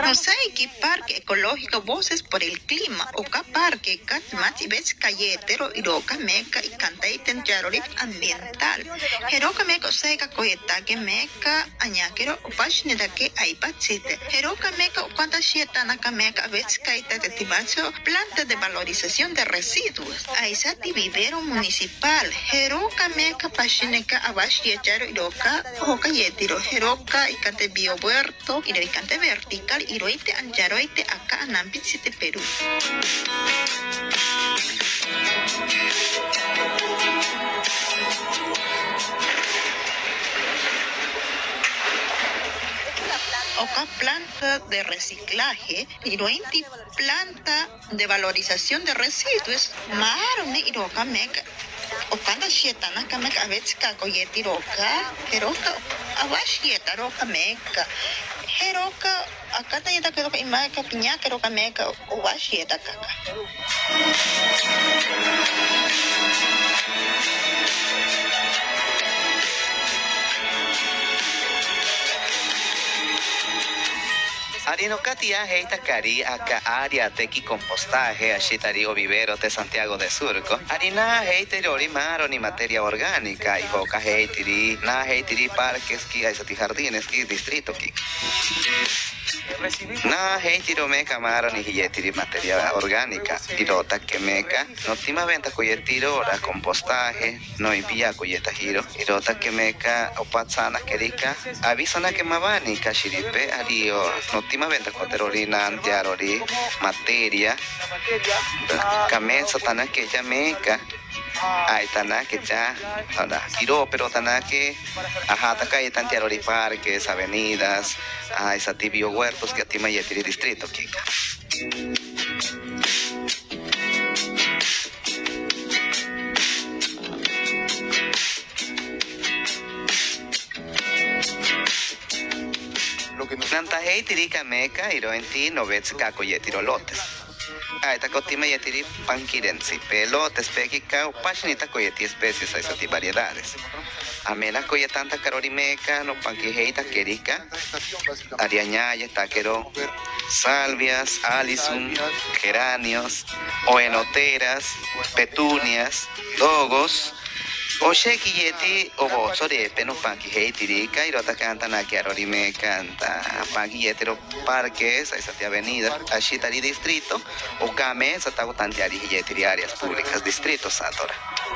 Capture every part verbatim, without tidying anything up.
Nosaiki Parque Ecológico Voces por el Clima, Oka Parque Katmati Vets Cayetero, Iroka Meca y Cantaiten Yarorit Ambiental. Heroka Meca Oseka Koyetake Meca Añakero Opashnedake Aipachite. Heroka Meca Okanda Shietanaka Meca Vets Kaita de Tibacho, planta de valorización de residuos. Aizati Vivero Municipal. Heroka Meca Pashineka Abash Yecharo Iroka Oka Yetiro. Heroka Ikate Biohuerto, Iroikante Vertical, Iroite Anjaroite acá Anampitsite Perú. Oka planta de reciclaje, Irointi planta de valorización de residuos, Marone Iroka Meca. Okanda Shetana Kamek Avetska Koyeti Roka, Heroka Abashieta Roka Meka. Heroka Akata Yeta Keroka Imaka Piñaka Roka Meka Obashieta Kaka. Arino Katia heita cari acá área tequi compostaje ashitari o viveros de Santiago de Surco. Arina heiteri orimaro ni materia orgánica y hoka heitiri na heitiri parques ki aisati jardines ki distrito ki. Na heitiro meca maro ni hiyetiri materia orgánica. Irota que meca no tima venta coyetiro ora compostaje no impia coyeta giro. Irota que meca opatsana kerika avisana que mavani kashiripe ario no tima venta coterorina antiarori materia camesa tana que ya meca ay tana que ya ahora tiro pero tana que ajá taca y tantiarori parques avenidas a esa tibio huertos que atima yetiri distrito kika. Planta heitiri kameca iroenti novets kako yetiro lotes. Aita kotima yetiri panquirensi pelotes pequica pashnita koyeti especies a esas variedades. Amena koyetanta karorimeca no panquijeita querica ariañaya taquero salvias, alisum, geranios, oenoteras, petunias, dogos. Oye, Kiyeti, o Sorepe, no panqui heitirica, y rota canta na Kiarorime canta, panqui yetero parques, a esa avenida, a Shitari distrito, o Kame, Satago Tantiari yetiri áreas públicas, distritos, Satora.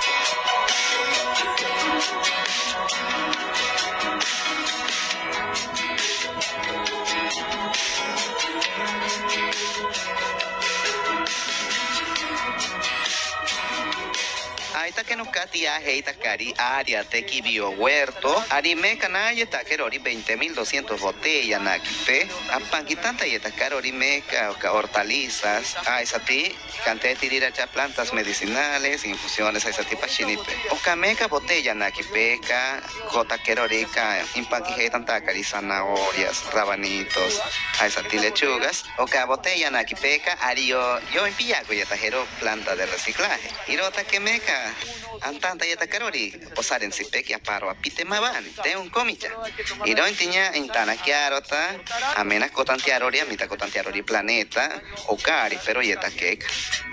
Aita que no catia heita cari área tequi bio huerto arime canalla taquerori veinte mil doscientos botellas naquipe apanquitanta y tacarori meca hortalizas a esa ti cante tiriracha plantas medicinales infusiones a esa tipa chinipe o cameca botella naquipeca gota querorica impanquije tanta cari zanahorias rabanitos a esa ti lechugas o ca botella naquipeca ario yo en pillaco y tajero planta de reciclaje y rota que meca antanta yata karori posar en sipeki aparo apite mabani te un comicha y no entiña en tanakiarota amenas cotantiarori amita cotantiarori planeta o cari pero yeta keka.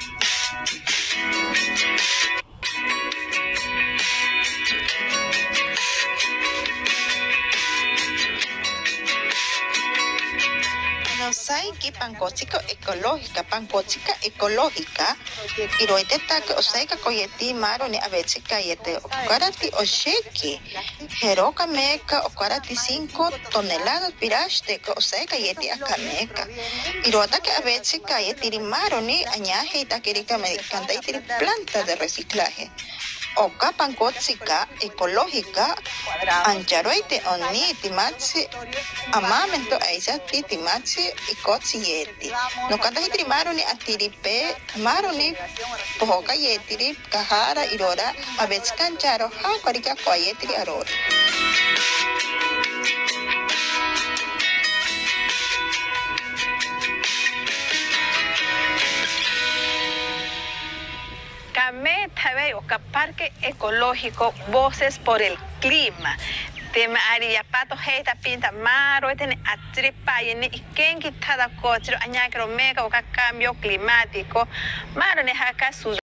Nosaiki pancochico ecológica, pancochica ecológica, iroiteta que osaika koyeti maro ni avechi kayete, okarati osheki, jeroka meca, okarati cinco toneladas piraste que osaika yeti akameca, irota que avechi kayeti maro ni añaje y taquerica medicanta y planta de reciclaje. Oka pancochica ecológica ancharoite oni timatsi amamento aisa ti timatsi ikotsi yeti no kanta hitri maroni atiripe maroni pohoka yetiri kahara irora abetskancharo ha karika koyetiri arora. Kame Tabe Oka Parque Ecológico Voces por el Clima. tema ari ya pato heita pinta maro tiene atripa y ni ikenki tada cochero añakero mega o cambio climático maro ne haka su